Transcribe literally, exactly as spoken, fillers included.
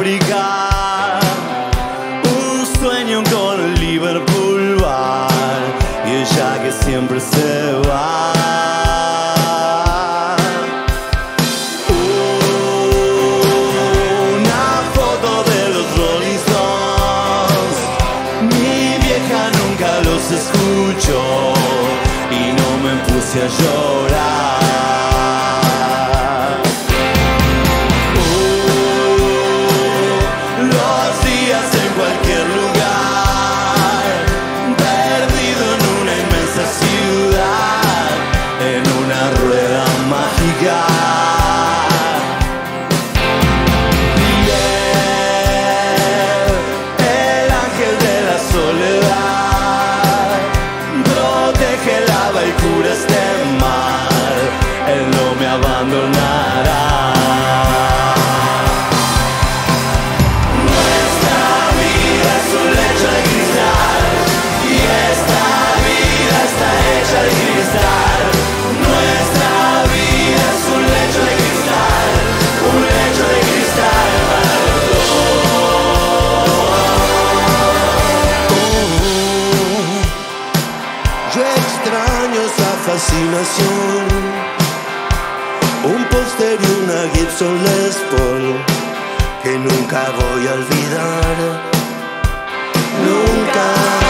África. Un sueño con el Liverpool Bar y ella que siempre se va. Una foto de los Rolling Stones, mi vieja nunca los escuchó y no me puse a llorar. Fascinación, un póster y una Gibson Les Paul que nunca voy a olvidar, nunca.